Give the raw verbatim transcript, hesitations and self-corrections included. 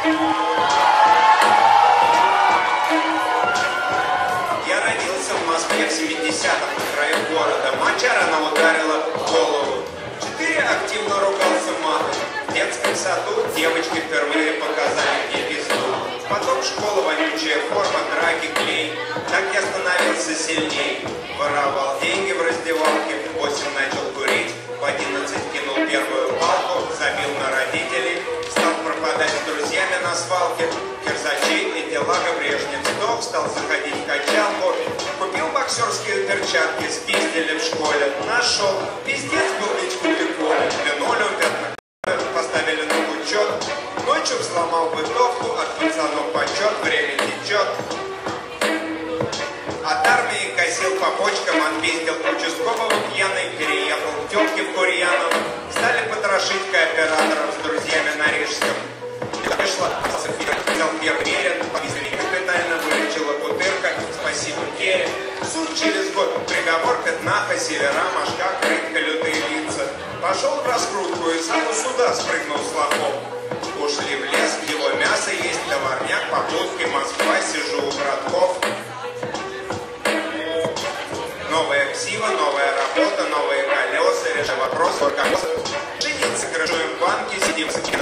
Я родился в Москве в семидесятом, на краю города. Моча рано ударила в голову. Четыре активно ругался матом. В детском саду девочки впервые показали мне пизду. Потом школа, вонючая форма, драки, клей. Так я становился сильней. Воровал деньги в раздевалке, в восемь начал курить. В одиннадцать кинул первую палку, забил на родителей. Стал пропадать с друзьями на свалке. Кирзачей и телага Брежнев сдох. Стал заходить в качалку. Купил боксерские перчатки, спиздили в школе. Нашел. Пиздец был ведь куликоле. Линолеум пятна поставили на учет. Ночью взломал бытовку, от пацанов почет, время течет. От армии косил по почкам, отпиздил участкового пьяный, переехал к тёлке в Курьяново. Стали потрошить кооператоров с друзьями на Рижском. Пришла взял первый мерен, повезли капитально, вылечила бутырка, спасибо Кере. Суд через год, приговор пятнаха, севера, мошка, крытка, лютые лица. Пошел в раскрутку и сам у суда спрыгнул с лохов. Ушли в лес, его мясо есть, товарняк, покупки, Москва, сижу у братков. Новая ксива, новая работа, новые колеса, решай вопрос, как жениться, крышуем банки, сидим с